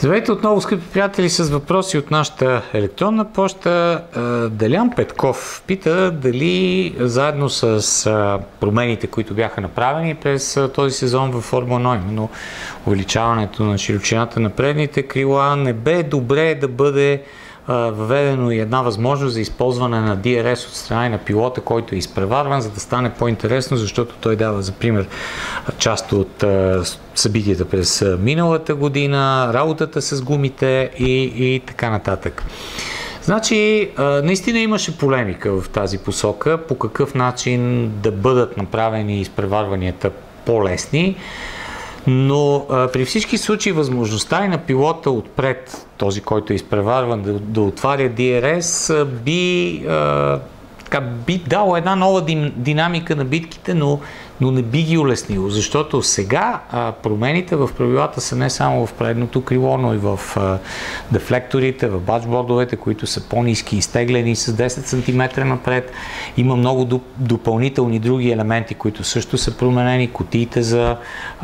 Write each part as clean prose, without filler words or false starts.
Здравейте отново, скъпи приятели, с въпроси от нашата електронна поща. Делян Петков пита дали заедно с промените, които бяха направени през този сезон във Формула 1, именно увеличаването на широчината на предните крила, не бе добре да бъде въведено и една възможност за използване на DRS от страна на пилота, който е изпреварван, за да стане по-интересно, защото той дава за пример част от събитията през миналата година, работата с гумите и така нататък. Значи, наистина имаше полемика в тази посока, по какъв начин да бъдат направени изпреварванията по-лесни. Но при всички случаи възможността и на пилота отпред, този, който е изпреварван, да отваря DRS, би дал една нова динамика на битките, но не би ги улеснило, защото сега промените в правилата са не само в предното крило, но и в дефлекторите, в баджбордовете, които са по-ниски, изтеглени с 10 см напред. Има много допълнителни други елементи, които също са променени, кутиите за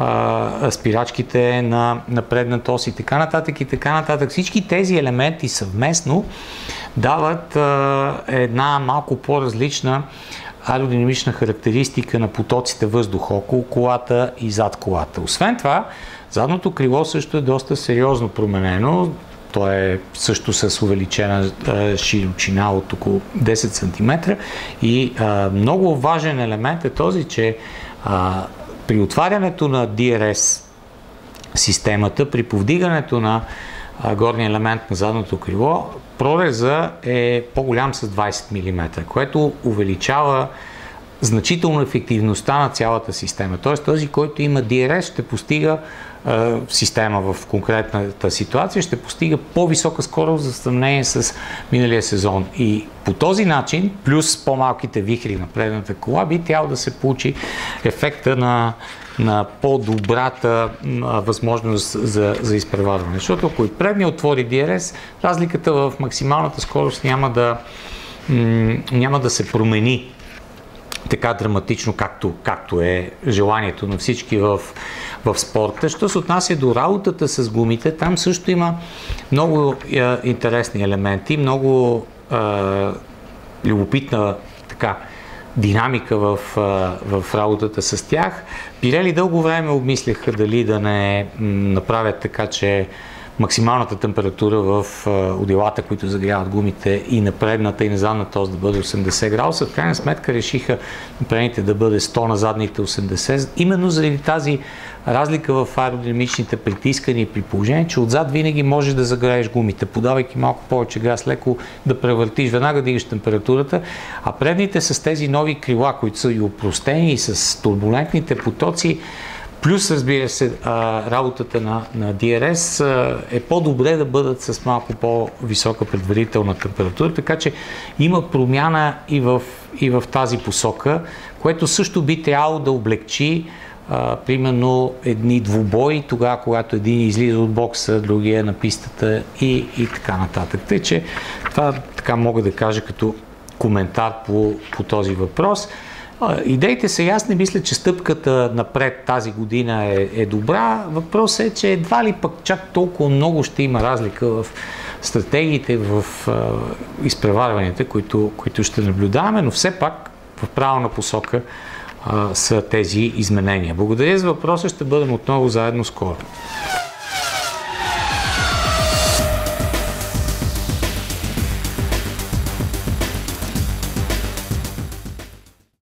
спирачките на предната ос и така нататък и така нататък. Всички тези елементи съвместно дават една малко по-различна аеродинамична характеристика на потоците въздух около колата и зад колата. Освен това, задното крило също е доста сериозно променено. То е също с увеличена широчина от около 10 см и много важен елемент е този, че при отварянето на DRS системата, при повдигането на горния елемент на задното крило, прореза е по-голям с 20 мм, което увеличава значително ефективността на цялата система. Т.е. този, който има DRS, ще постига система в конкретната ситуация, ще постига по-висока скорост за сравнение с миналия сезон. И по този начин, плюс по-малките вихри на предната кола, би трябвало да се получи ефекта на по-добрата възможност за изпреварване. Защото ако и предния отвори DRS, разликата в максималната скорост няма да се промени така драматично, както е желанието на всички в спорта. Що се отнася до работата с гумите, там също има много интересни елементи, много любопитна динамика в работата с тях. Пирели дълго време обмисляха дали да не направят така, че максималната температура в одилата, които загряват гумите и на предната и на задната ос да бъде 80 градуса. В крайна сметка решиха на предните да бъде 100, на задните 80. Именно заради тази разлика в аеродинамичните притискания при положение, че отзад винаги можеш да загрееш гумите, подавайки малко повече газ, леко да превъртиш, веднага дигаш температурата, а предните с тези нови крила, които са и опростени и с турбулентните потоци, плюс, разбира се, работата на DRS е по-добре да бъдат с малко по-висока предварителна температура, така че има промяна и в тази посока, което също би трябвало да облегчи примерно едни двубои, тогава когато един излиза от бокса, другия на пистата и така нататък. Тъй, че това така мога да кажа като коментар по този въпрос. Идеите са ясни, мисля, че стъпката напред тази година е добра. Въпросът е, че едва ли пък чак толкова много ще има разлика в стратегиите, в изпреварванията, които ще наблюдаваме, но все пак в правилна посока са тези изменения. Благодаря за въпроса, ще бъдем отново заедно скоро.